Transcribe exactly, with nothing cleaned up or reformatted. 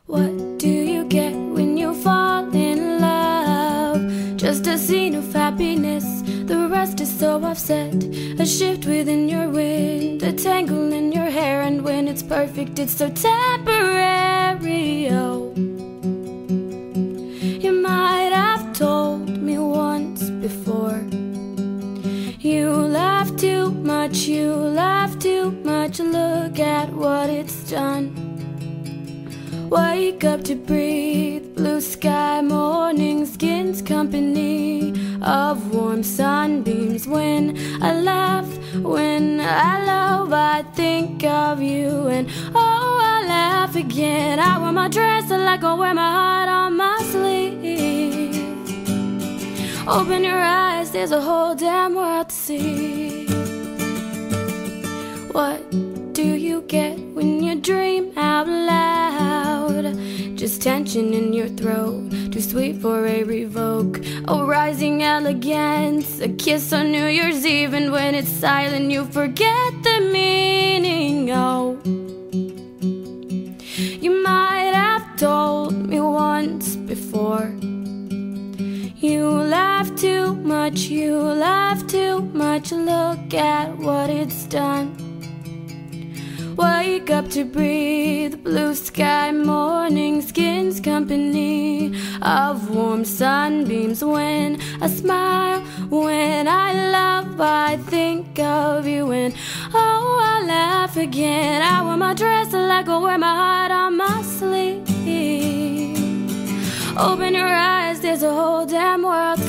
What do you get when you fall in love? Just a scene of happiness, the rest is so offset. A shift within your wind, a tangle in your hair, and when it's perfect, it's so temporary. Oh, you might have told me once before. You laugh too much, you laugh too much. Look at what it's done. Wake up to breathe, blue sky morning, skin's company of warm sunbeams. When I laugh, when I love, I think of you, and oh, I laugh again. I wear my dress like I wear my heart on my sleeve. Open your eyes, there's a whole damn world to see. What do you get when you dream out loud? Just tension in your throat, too sweet for a revoke. Oh, rising elegance, a kiss on New Year's Eve, and when it's silent you forget the meaning. Oh, you might have told me once before. You laugh too much, you laugh too much. Look at what it's done. Wake up to breathe, blue sky morning, skin's company of warm sunbeams. When I smile, when I love, I think of you, and oh, I laugh again. I wear my dress like I wear my heart on my sleeve. Open your eyes, there's a whole damn world